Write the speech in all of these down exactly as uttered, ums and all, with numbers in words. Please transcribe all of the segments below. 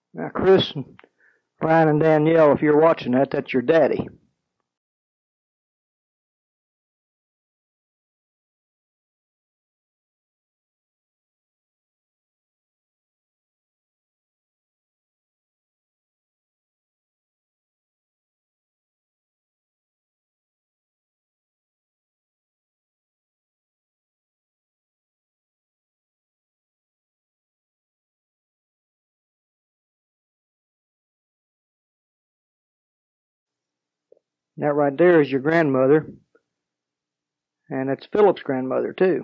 Now, Chris, Ryan, and Danielle, if you're watching that, that's your daddy. That right there is your grandmother, and that's Philip's grandmother, too.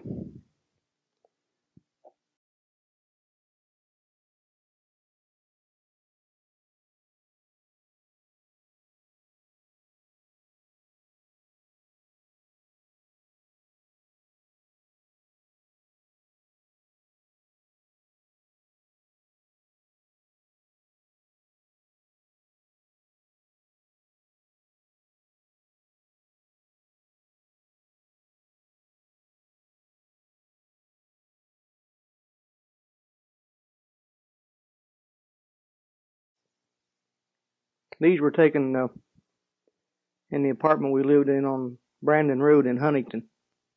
These were taken uh, in the apartment we lived in on Brandon Road in Huntington.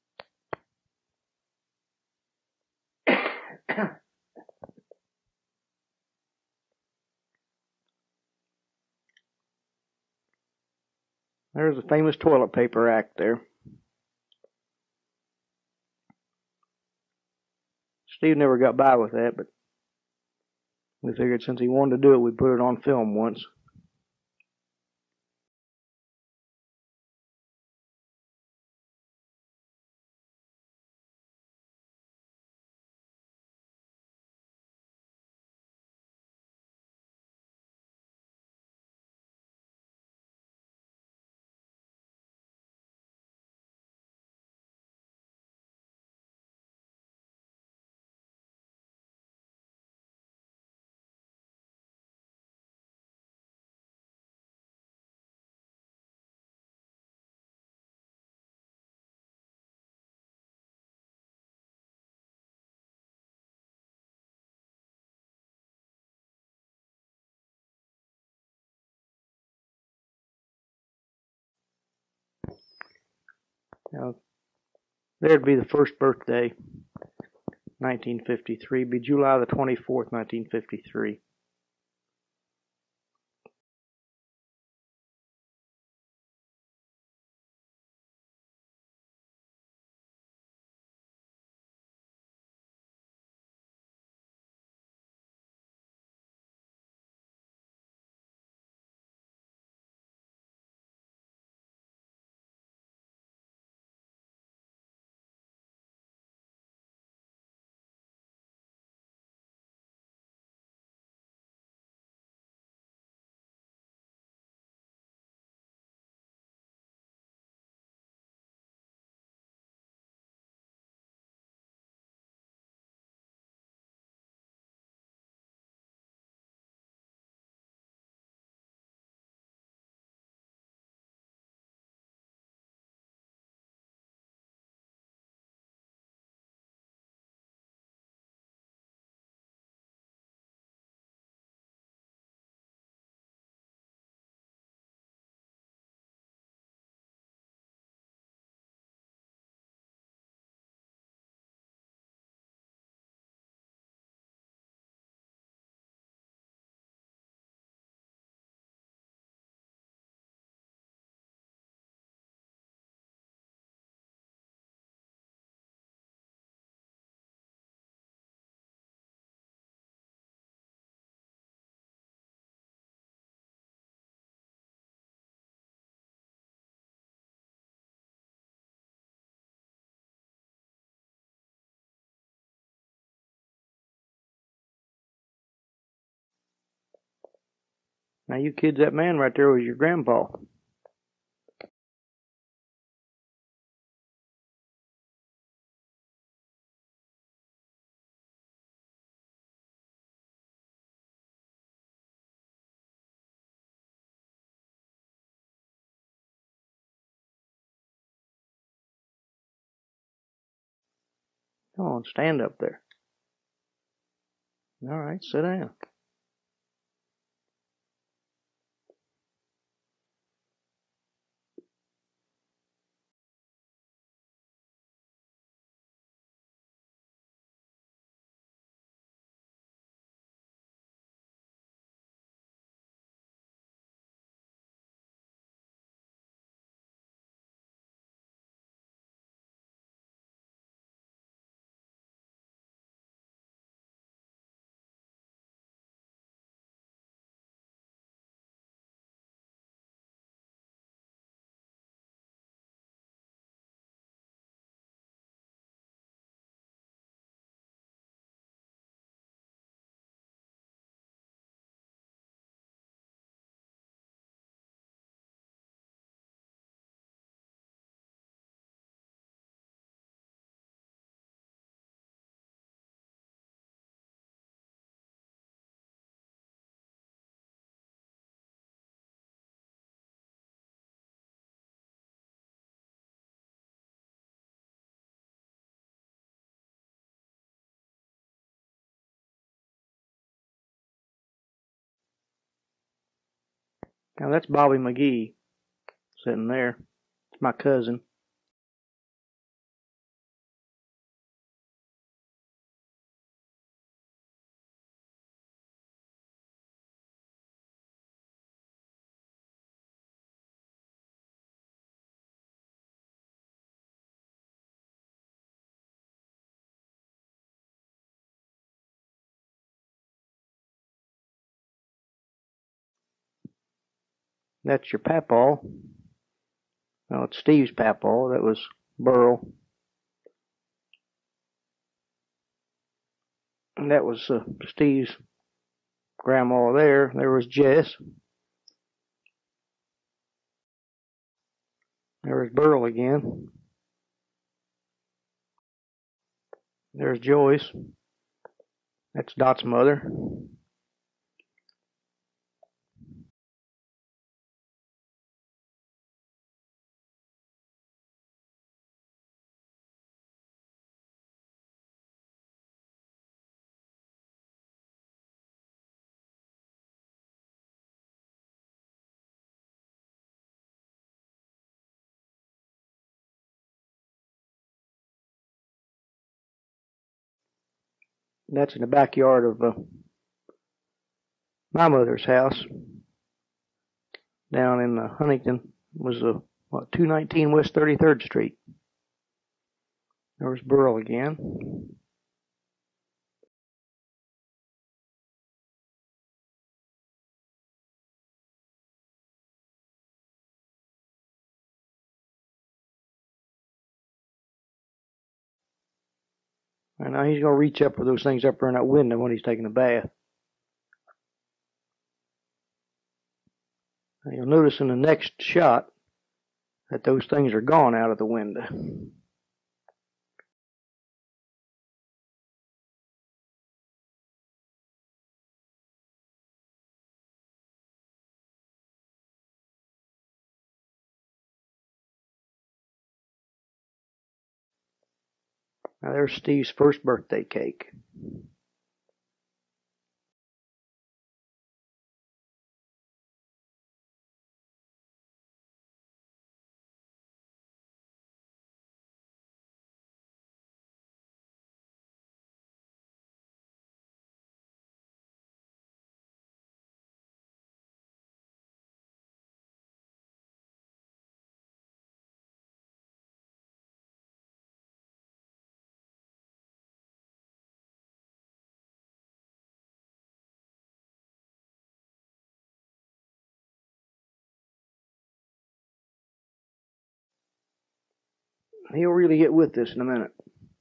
There's a famous toilet paper act there. Steve never got by with that, but we figured since he wanted to do it, we'd put it on film once. Now, there'd be the first birthday, nineteen fifty-three, be July the twenty-fourth, nineteen fifty-three. Now, you kids, that man right there was your grandpa. Come on, stand up there. All right, sit down. Now that's Bobby McGee sitting there. It's my cousin. That's your papaw. Well, it's Steve's papaw. That was Burl. And that was uh, Steve's grandma there. There was Jess. There was Burl again. There's Joyce. That's Dot's mother. That's in the backyard of uh, my mother's house down in uh, Huntington. It was uh, what, two nineteen West thirty-third Street. There was Burl again. And now he's going to reach up for those things up there in that window when he's taking a bath. Now you'll notice in the next shot that those things are gone out of the window. Now there's Steve's first birthday cake. He'll really get with this in a minute.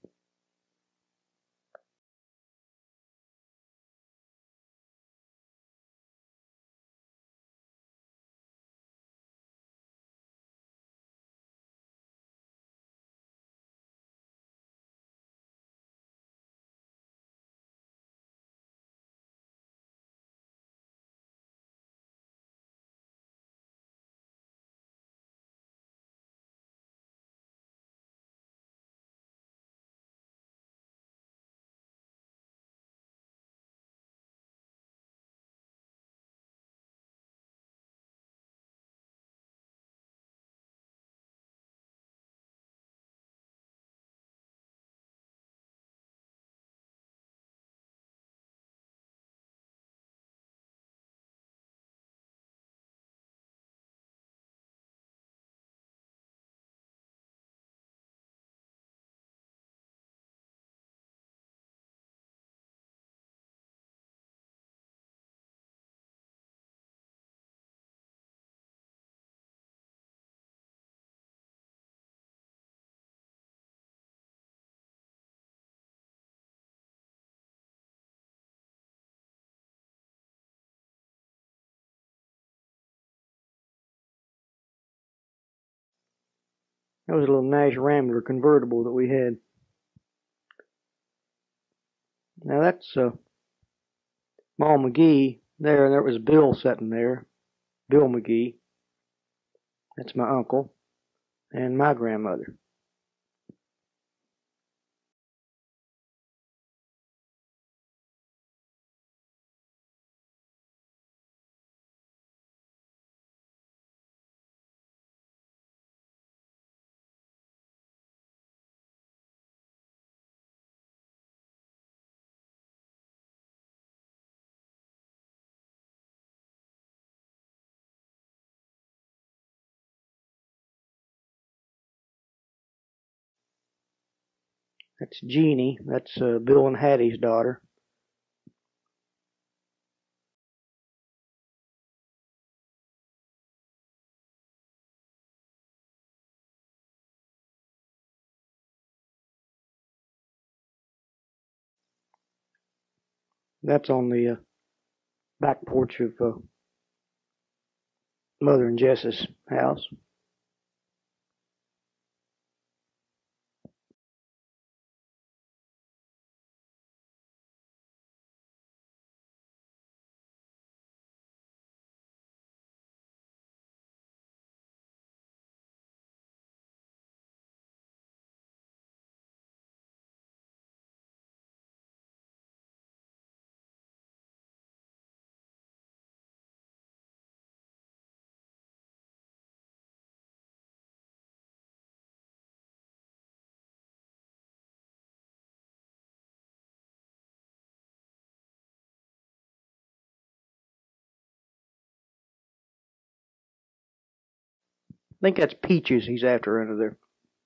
That was a little Nash Rambler convertible that we had. Now that's uh, Ma McGee there, and there was Bill sitting there. Bill McGee. That's my uncle and my grandmother. That's Jeannie. That's uh, Bill and Hattie's daughter. That's on the uh, back porch of uh, Mother and Jess's house. I think that's Peaches he's after under there.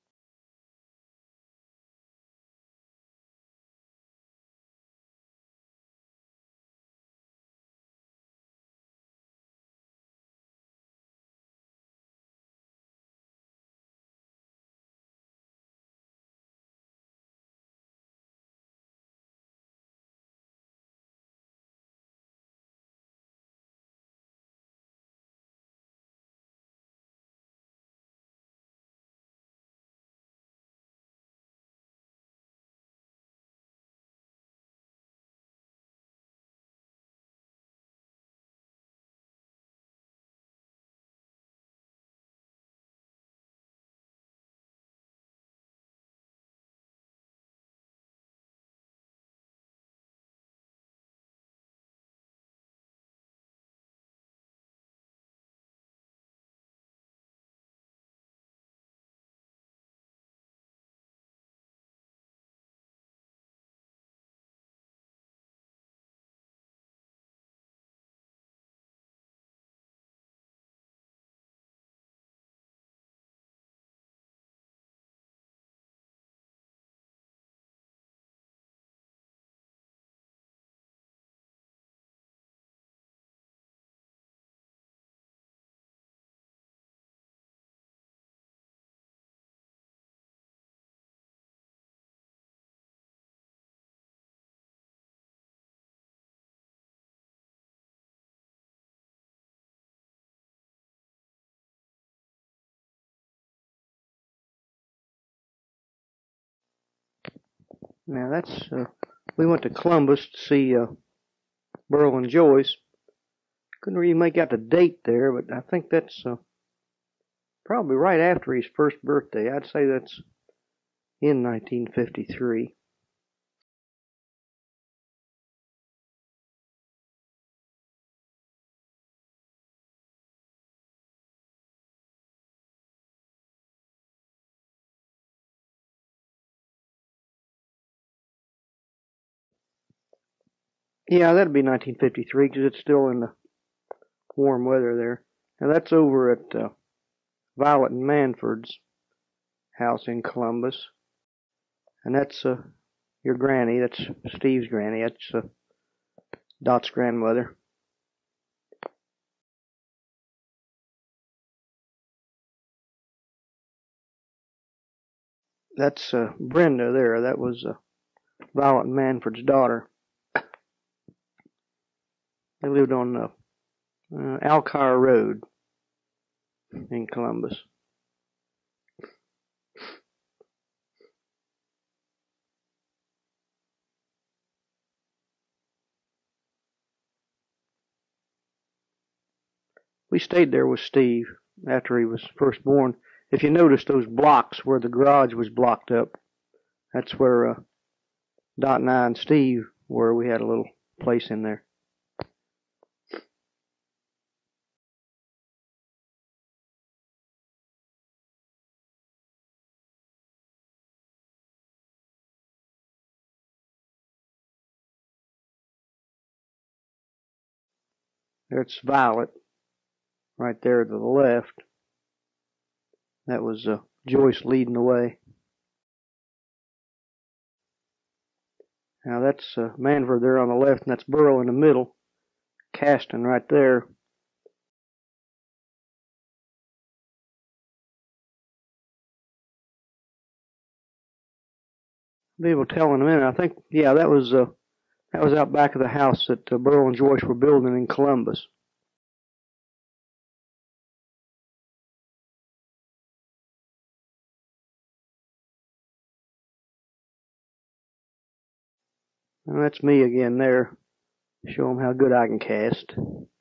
Now that's uh, we went to Columbus to see uh, Burl and Joyce. Couldn't really make out the date there, but I think that's uh, probably right after his first birthday. I'd say that's in nineteen fifty-three. Yeah, that'd be nineteen fifty-three because it's still in the warm weather there. Now that's over at uh, Violet and Manford's house in Columbus, and that's uh, your granny. That's Steve's granny. That's uh, Dot's grandmother. That's uh, Brenda there. That was uh, Violet and Manford's daughter. They lived on uh, uh, Alcar Road in Columbus. We stayed there with Steve after he was first born. If you notice those blocks where the garage was blocked up, that's where uh, Dot and I and Steve were. We had a little place in there. There's Violet right there to the left. That was uh, Joyce leading the way. Now that's uh, Manford there on the left, and that's Burl in the middle, casting right there. I'll be able to tell in a minute. I think, yeah, that was uh, that was out back of the house that uh, Burl and Joyce were building in Columbus. And that's me again there. Show them how good I can cast.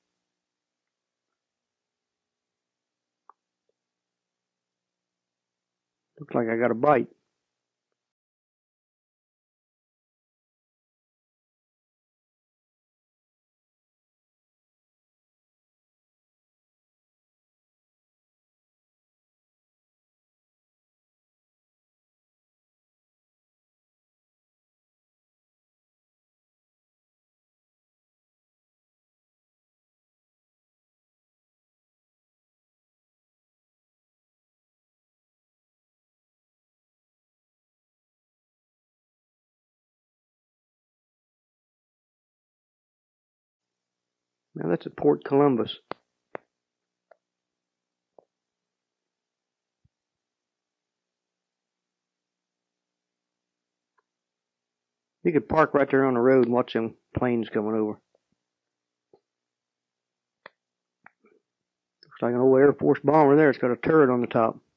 Looks like I got a bite. Now that's at Port Columbus. You could park right there on the road and watch them planes coming over. Looks like an old Air Force bomber there. It's got a turret on the top.